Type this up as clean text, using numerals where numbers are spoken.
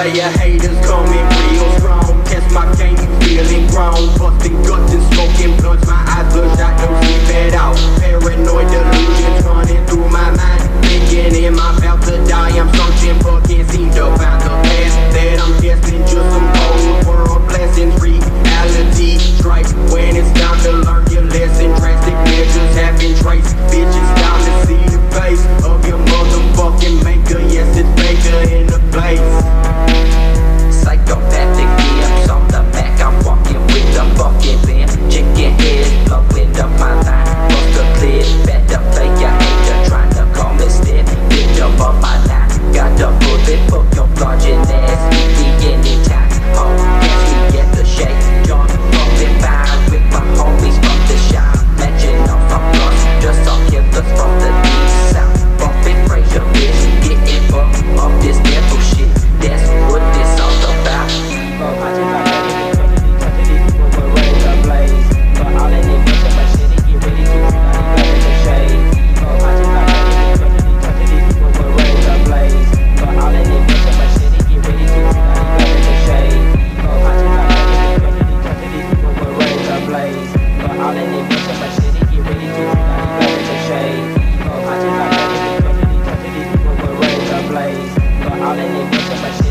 player haters coming real strong. Test my game, you feeling grown. Busting guts and smoking blunts, my eyes bloodshot, don't sleep at all. Paranoid delusions running through my mind, thinking am I about to die? I'm searching but can't seem to find the path that I'm destined. Just some cold world blessings, reality strikes when it's time to learn your lesson. Drastic measures have been traced. Bitches time to see the face of your motherfucking maker. Yes, it's Baker in the place. Psychopathic DMs on the back, I'm walking with the fucking van. Chicken head blowing up my line, bust a clear. Better play your hater, trying to call me stiff. Victim of my line, got the bullet for your bludgeon ass. Meet me anytime, oh, catch me at the shade. Young, bumping by with my homies from the shop, matching off my blunts, just all killers from the east south. Bumping Frazier, bitch, getting bumped off this devil shit. That's what this all about. All in it,